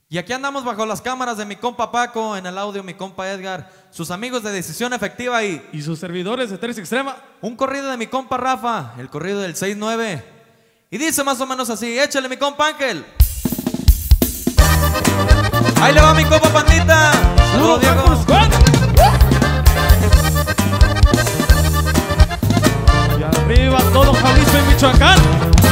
Y aquí andamos bajo las cámaras de mi compa Paco, en el audio mi compa Edgar, sus amigos de Decisión Efectiva y sus servidores de Tercia Extrema. Un corrido de mi compa Rafa, el corrido del 6-9. Y dice más o menos así, échale mi compa Ángel. Ahí le va mi compa Pandita. Saludos, Diego. Y arriba todo Jalisco y Michoacán.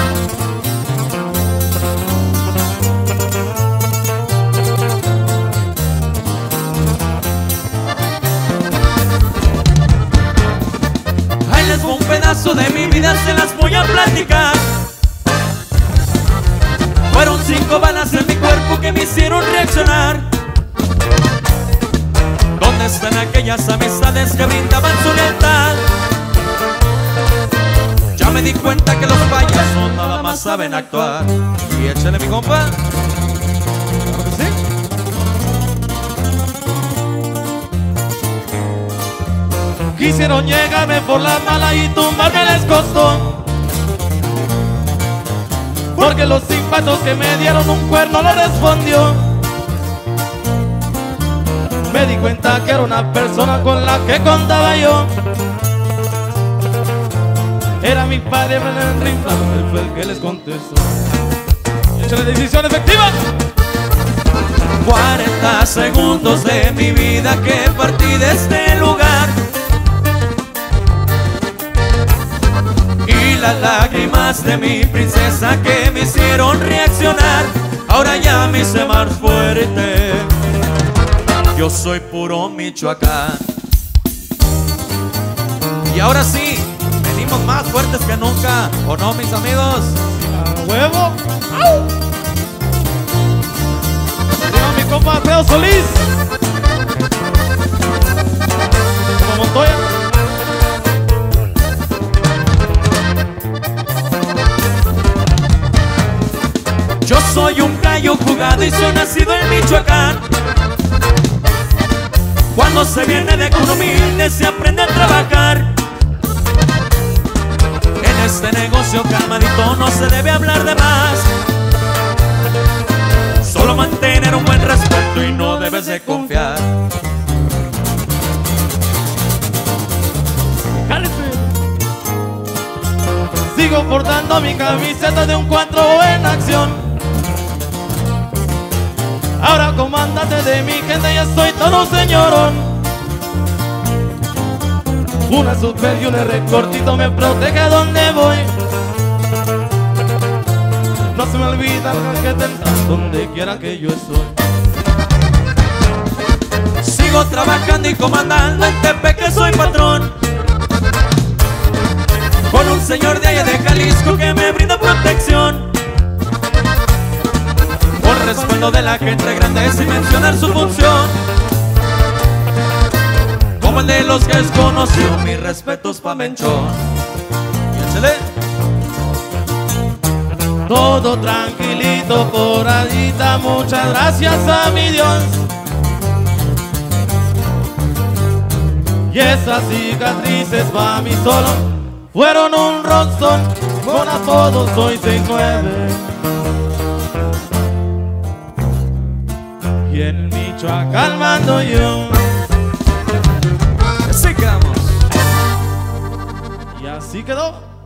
Ahí les va un pedazo de mi vida, se las voy a platicar. Fueron 5 balas en mi cuerpo que me hicieron reaccionar. ¿Dónde están aquellas amistades que brindaban su lealtad? Ya me di cuenta que los payasos nada más saben actuar. Y échale mi compa. ¿Sí? Quisieron llegarme por la mala y tumbarme les costó. Porque los impactos que me dieron un cuerno lo respondió. Me di cuenta que era una persona con la que contaba yo. Era mi padre, Brennan Rinflas, él fue el que les contestó. Échale Decisión Efectiva. 40 segundos de mi vida que partí de este lugar. Y las lágrimas de mi princesa que me hicieron reaccionar. Ahora ya me hice más fuerte. Yo soy puro Michoacán. Y ahora sí, venimos más fuertes que nunca, ¿o no, mis amigos? ¡A huevo! ¡Au! Diga mi compa Alfredo Solís. Como Montoya. Yo soy un gallo jugado y soy nacido en Michoacán. Cuando se viene de cuna humilde se aprende a trabajar. En este negocio calmadito no se debe hablar de más. Solo mantener un buen respeto y no debes de confiar. Sigo portando mi camiseta de un 4 en acción. Ahora comandante de mi gente ya soy todo un señorón. Una super y un R cortito me protege a donde voy. No se me olvida que tendrás donde quiera que yo estoy. Sigo trabajando y comandando en Tepeque soy patrón. Con un señor de allá de Jalisco que me brinda protección. Por respaldo de la gente grande sin mencionar su función. Como el de los que es conocido, mis respetos pa' Menchón. Y échale. Todo tranquilito por allita, muchas gracias a mi Dios. Y esas cicatrices pa' mí solo fueron un rostón, con apodo soy 6-9. Y en Michoacán mando yo. Así quedamos. Y así quedó.